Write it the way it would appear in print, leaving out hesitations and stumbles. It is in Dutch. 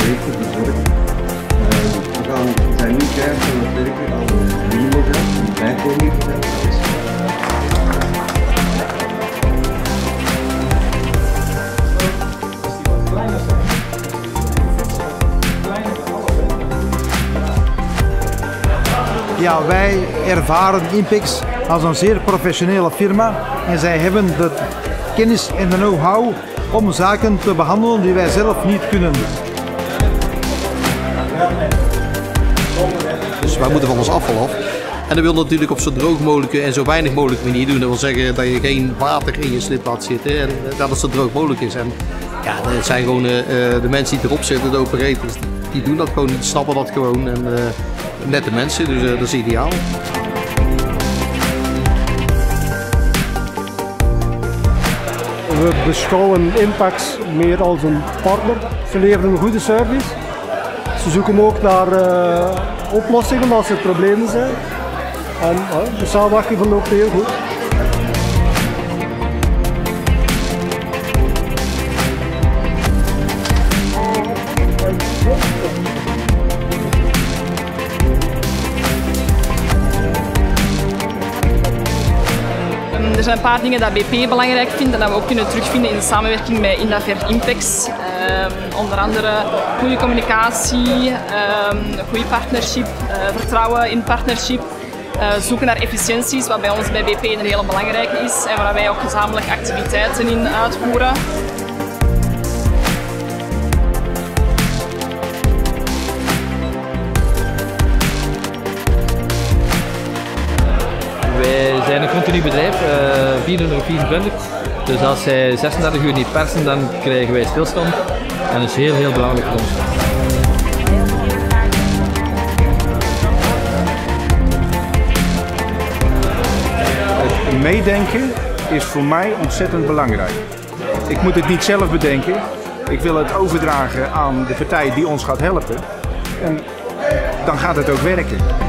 heeft voor bezorgd. We zijn nu keihard aan het werken aan een verdienmodel, een bijkomingmodel. Ja, wij ervaren Inpex als een zeer professionele firma en zij hebben de kennis en de know-how om zaken te behandelen die wij zelf niet kunnen. Dus wij moeten van ons afval af. En dat wil natuurlijk op zo droog mogelijke en zo weinig mogelijk manier doen. Dat wil zeggen dat je geen water in je slip laat zitten en dat het zo droog mogelijk is. En ja, het zijn gewoon de mensen die erop zitten, de operators, die doen dat gewoon, die snappen dat gewoon. En nette mensen, dus dat is ideaal. We beschouwen Inpex meer als een partner. Ze leveren een goede service. Ze zoeken ook naar oplossingen als er problemen zijn. En de samenwerking verloopt heel goed. Er zijn een paar dingen dat BP belangrijk vindt en dat we ook kunnen terugvinden in de samenwerking met Indaver Inpex. Onder andere goede communicatie, goede partnership, vertrouwen in partnership, zoeken naar efficiënties, wat bij ons bij BP een hele belangrijke is en waar wij ook gezamenlijk activiteiten in uitvoeren. Wij zijn een continu bedrijf, 424. Dus als zij 36 uur niet persen, dan krijgen wij stilstand. En dat is heel belangrijk voor ons. Het meedenken is voor mij ontzettend belangrijk. Ik moet het niet zelf bedenken. Ik wil het overdragen aan de partij die ons gaat helpen. En dan gaat het ook werken.